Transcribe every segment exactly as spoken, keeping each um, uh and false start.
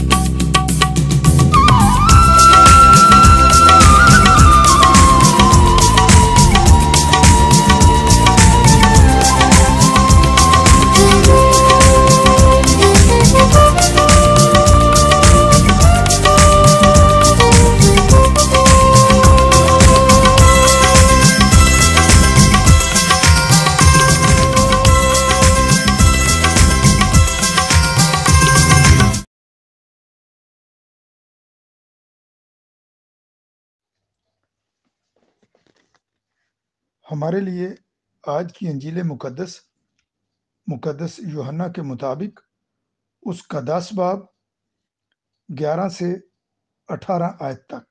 ہمارے لیے آج کی انجیل مقدس مقدس یوحنا کے مطابق اس کا دس باب گیارہ سے اٹھارہ آیت تک۔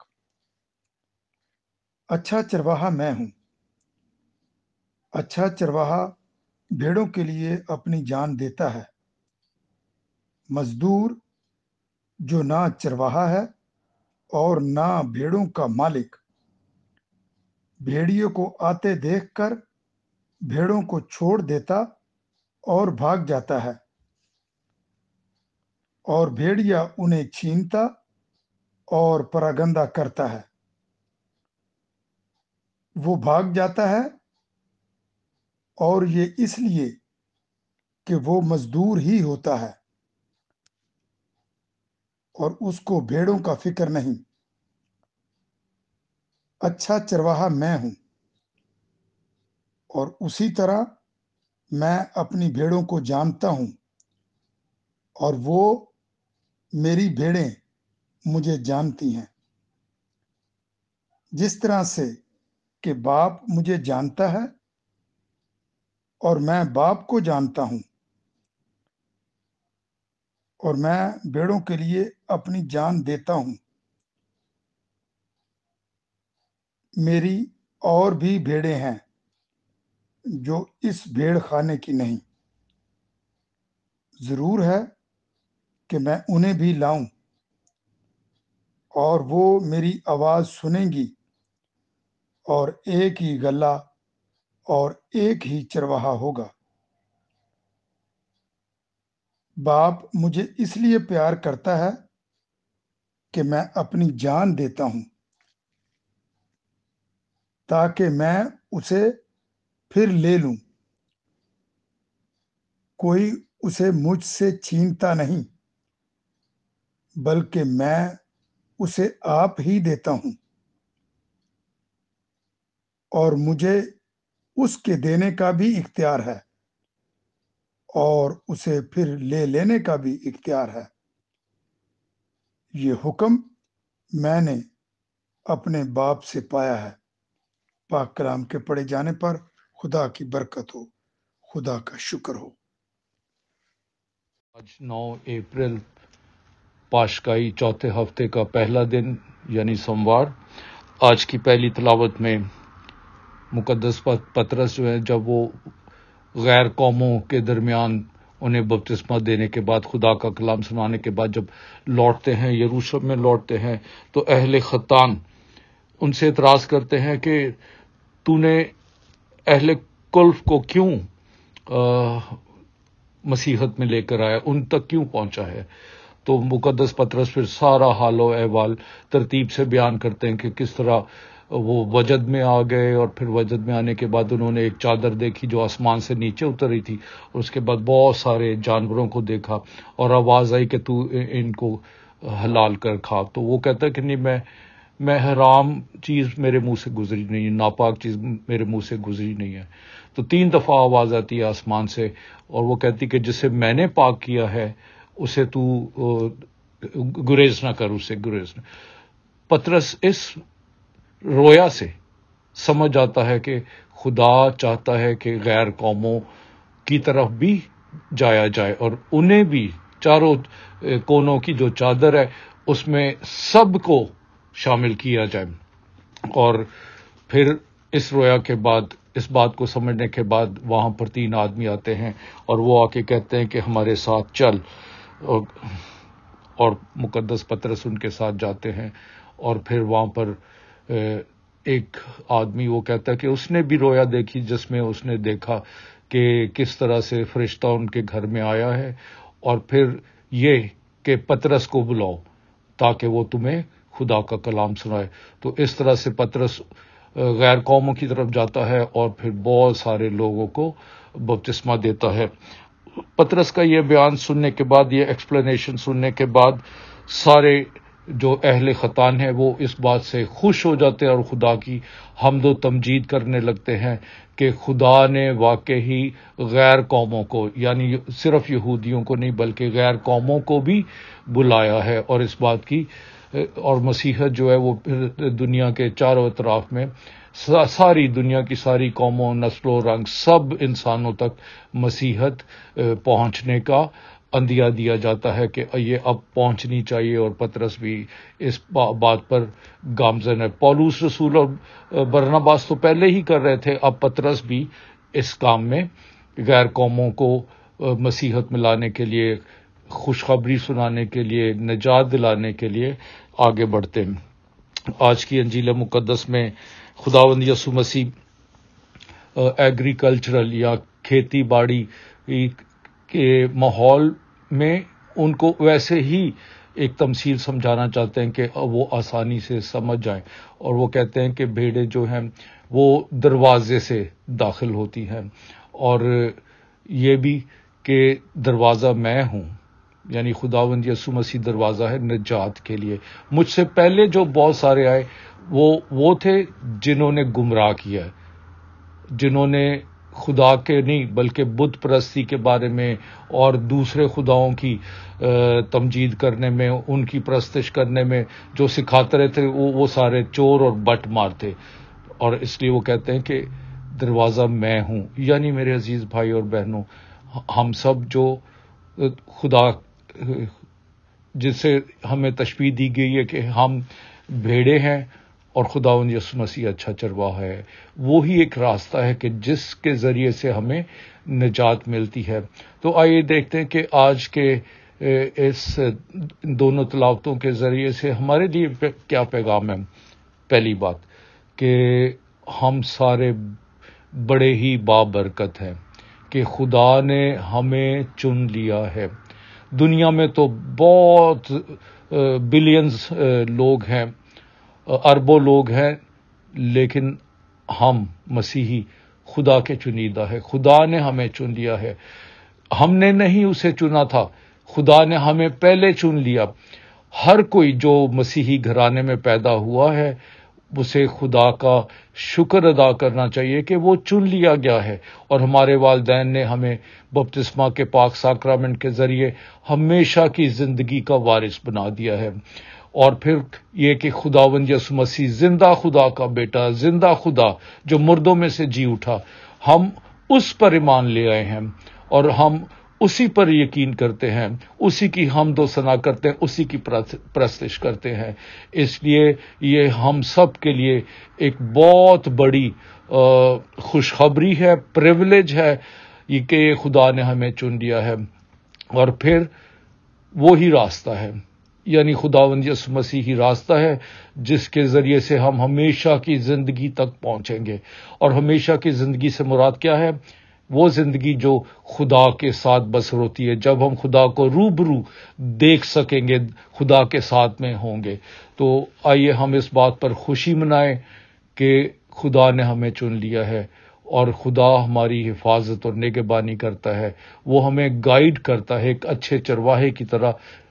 اچھا چرواہا میں ہوں۔ اچھا چرواہا بھیڑوں کے لیے اپنی جان دیتا ہے۔ مزدور جو نہ چرواہا ہے اور نہ بھیڑوں کا مالک، بھیڑیوں کو آتے دیکھ کر بھیڑوں کو چھوڑ دیتا اور بھاگ جاتا ہے، اور بھیڑیا انہیں چھینتا اور پراگندہ کرتا ہے۔ وہ بھاگ جاتا ہے اور یہ اس لیے کہ وہ مزدور ہی ہوتا ہے اور اس کو بھیڑوں کا فکر نہیں۔ اچھا چرواہا میں ہوں، اور اسی طرح میں اپنی بھیڑوں کو جانتا ہوں، اور وہ میری بھیڑیں مجھے جانتی ہیں۔ جس طرح سے کہ باپ مجھے جانتا ہے اور میں باپ کو جانتا ہوں، اور میں بھیڑوں کے لیے اپنی جان دیتا ہوں۔ میری اور بھی بھیڑیں ہیں جو اس بھیڑ خانے کی نہیں۔ ضرور ہے کہ میں انہیں بھی لاؤں، اور وہ میری آواز سنیں گی، اور ایک ہی گلہ اور ایک ہی چرواہا ہوگا۔ باپ مجھے اس لیے پیار کرتا ہے کہ میں اپنی جان دیتا ہوں، تاکہ میں اسے پھر لے لوں۔ کوئی اسے مجھ سے چھینتا نہیں، بلکہ میں اسے آپ ہی دیتا ہوں، اور مجھے اس کے دینے کا بھی اختیار ہے، اور اسے پھر لے لینے کا بھی اختیار ہے۔ یہ حکم میں نے اپنے باپ سے پایا ہے۔ پاک کلام کے پڑھے جانے پر خدا کی برکت ہو، خدا کا شکر ہو۔ آج نو اپریل پاشکائی چوتھے ہفتے کا پہلا دن یعنی سوموار۔ آج کی پہلی تلاوت میں مقدس پطرس جو ہے، جب وہ غیر قوموں کے درمیان انہیں بپتسمہ دینے کے بعد، خدا کا کلام سنانے کے بعد جب لوٹتے ہیں، یروشلم میں لوٹتے ہیں، تو اہل ختان ان سے اعتراض کرتے ہیں کہ تو نے اہل کلف کو کیوں مسیحت میں لے کر آیا، ان تک کیوں پہنچا ہے۔ تو مقدس پطرس پھر سارا حال و احوال ترتیب سے بیان کرتے ہیں کہ کس طرح وہ وجد میں آ گئے، اور پھر وجد میں آنے کے بعد انہوں نے ایک چادر دیکھی جو آسمان سے نیچے اتری تھی، اور اس کے بعد بہت سارے جانوروں کو دیکھا، اور آواز آئی کہ تو ان کو حلال کر کھا۔ تو وہ کہتا ہے کہ نہیں، میں میں حرام چیز میرے منہ سے گزری نہیں ہے، ناپاک چیز میرے منہ سے گزری نہیں ہے۔ تو تین دفعہ آواز آتی ہے آسمان سے، اور وہ کہتی کہ جسے میں نے پاک کیا ہے اسے تو گریز نہ کر، اسے گریز نہ۔ پطرس اس رویا سے سمجھ آتا ہے کہ خدا چاہتا ہے کہ غیر قوموں کی طرف بھی جایا جائے، اور انہیں بھی چاروں کونوں کی جو چادر ہے اس میں سب کو شامل کیا جائے۔ اور پھر اس رویا کے بعد، اس بات کو سمجھنے کے بعد وہاں پر تین آدمی آتے ہیں، اور وہ آ کے کہتے ہیں کہ ہمارے ساتھ چل، اور, اور مقدس پطرس ان کے ساتھ جاتے ہیں۔ اور پھر وہاں پر ایک آدمی وہ کہتا ہے کہ اس نے بھی رویا دیکھی، جس میں اس نے دیکھا کہ کس طرح سے فرشتہ ان کے گھر میں آیا ہے، اور پھر یہ کہ پطرس کو بلاؤ تاکہ وہ تمہیں خدا کا کلام سنائے۔ تو اس طرح سے پطرس غیر قوموں کی طرف جاتا ہے اور پھر بہت سارے لوگوں کو بپتسمہ دیتا ہے۔ پطرس کا یہ بیان سننے کے بعد، یہ ایکسپلینیشن سننے کے بعد، سارے جو اہل خطان ہیں وہ اس بات سے خوش ہو جاتے ہیں اور خدا کی حمد و تمجید کرنے لگتے ہیں کہ خدا نے واقعی غیر قوموں کو، یعنی صرف یہودیوں کو نہیں بلکہ غیر قوموں کو بھی بلایا ہے، اور اس بات کی اور مسیحت جو ہے وہ پھر دنیا کے چاروں اطراف میں ساری دنیا کی ساری قوموں، نسل و رنگ، سب انسانوں تک مسیحت پہنچنے کا اندیا دیا جاتا ہے کہ یہ اب پہنچنی چاہیے، اور پطرس بھی اس بات پر گامزن ہے۔ پولس رسول اور برناباس تو پہلے ہی کر رہے تھے، اب پطرس بھی اس کام میں غیر قوموں کو مسیحت میں لانے کے لیے، خوشخبری سنانے کے لیے، نجات دلانے کے لیے آگے بڑھتے ہیں۔ آج کی انجیل مقدس میں خداوند یسوع مسیح ایگریکلچرل یا کھیتی باڑی کے ماحول میں ان کو ویسے ہی ایک تمثیل سمجھانا چاہتے ہیں کہ وہ آسانی سے سمجھ جائیں، اور وہ کہتے ہیں کہ بھیڑیں جو ہیں وہ دروازے سے داخل ہوتی ہیں، اور یہ بھی کہ دروازہ میں ہوں، یعنی خداوند یسوع مسیح دروازہ ہے نجات کے لیے۔ مجھ سے پہلے جو بہت سارے آئے وہ وہ تھے جنہوں نے گمراہ کیا، جنہوں نے خدا کے نہیں بلکہ بت پرستی کے بارے میں اور دوسرے خداؤں کی تمجید کرنے میں، ان کی پرستش کرنے میں جو سکھاتے رہے تھے، وہ وہ سارے چور اور بٹ مار تھے، اور اس لیے وہ کہتے ہیں کہ دروازہ میں ہوں۔ یعنی میرے عزیز بھائی اور بہنوں، ہم سب جو خدا جس سے ہمیں تشبیہ دی گئی ہے کہ ہم بھیڑے ہیں اور خداوند یسوع مسیح اچھا چرواہا ہے، وہی ایک راستہ ہے کہ جس کے ذریعے سے ہمیں نجات ملتی ہے۔ تو آئیے دیکھتے ہیں کہ آج کے اس دونوں تلاوتوں کے ذریعے سے ہمارے لیے کیا پیغام ہے۔ پہلی بات کہ ہم سارے بڑے ہی بابرکت ہیں کہ خدا نے ہمیں چن لیا ہے۔ دنیا میں تو بہت بلینز لوگ ہیں، اربوں لوگ ہیں، لیکن ہم مسیحی خدا کے چنیدہ ہے۔ خدا نے ہمیں چن لیا ہے، ہم نے نہیں اسے چنا تھا، خدا نے ہمیں پہلے چن لیا۔ ہر کوئی جو مسیحی گھرانے میں پیدا ہوا ہے اسے خدا کا شکر ادا کرنا چاہیے کہ وہ چن لیا گیا ہے، اور ہمارے والدین نے ہمیں بپتسمہ کے پاک ساکرامنٹ کے ذریعے ہمیشہ کی زندگی کا وارث بنا دیا ہے۔ اور پھر یہ کہ خداوند یسوع مسیح زندہ خدا کا بیٹا، زندہ خدا جو مردوں میں سے جی اٹھا، ہم اس پر ایمان لے آئے ہیں اور ہم اسی پر یقین کرتے ہیں، اسی کی حمد و ثنا کرتے ہیں، اسی کی پرستش کرتے ہیں۔ اس لیے یہ ہم سب کے لیے ایک بہت بڑی خوشخبری ہے، پریویلیج ہے یہ کہ خدا نے ہمیں چن لیا ہے، اور پھر وہی راستہ ہے، یعنی خداوند یسوع مسیح ہی راستہ ہے جس کے ذریعے سے ہم ہمیشہ کی زندگی تک پہنچیں گے۔ اور ہمیشہ کی زندگی سے مراد کیا ہے؟ وہ زندگی جو خدا کے ساتھ بسر ہوتی ہے، جب ہم خدا کو روبرو دیکھ سکیں گے، خدا کے ساتھ میں ہوں گے۔ تو آئیے ہم اس بات پر خوشی منائیں کہ خدا نے ہمیں چن لیا ہے، اور خدا ہماری حفاظت اور نگہبانی کرتا ہے، وہ ہمیں گائیڈ کرتا ہے، ایک اچھے چرواہے کی طرح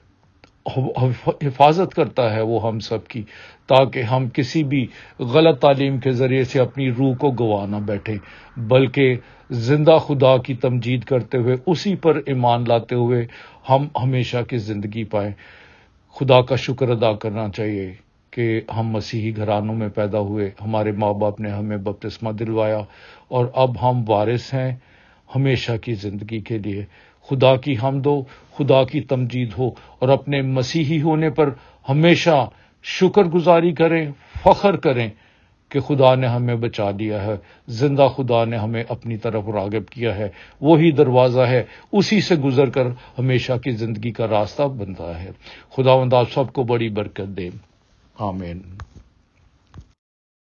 حفاظت کرتا ہے وہ ہم سب کی، تاکہ ہم کسی بھی غلط تعلیم کے ذریعے سے اپنی روح کو گوا نہ بیٹھیں، بلکہ زندہ خدا کی تمجید کرتے ہوئے، اسی پر ایمان لاتے ہوئے ہم ہمیشہ کی زندگی پائیں۔ خدا کا شکر ادا کرنا چاہیے کہ ہم مسیحی گھرانوں میں پیدا ہوئے، ہمارے ماں باپ نے ہمیں بپتسمہ دلوایا، اور اب ہم وارث ہیں ہمیشہ کی زندگی کے لیے۔ خدا کی حمد ہو، خدا کی تمجید ہو، اور اپنے مسیحی ہونے پر ہمیشہ شکر گزاری کریں، فخر کریں کہ خدا نے ہمیں بچا لیا ہے، زندہ خدا نے ہمیں اپنی طرف راغب کیا ہے، وہی دروازہ ہے، اسی سے گزر کر ہمیشہ کی زندگی کا راستہ بنتا ہے۔ خداوند آپ سب کو بڑی برکت دے، آمین۔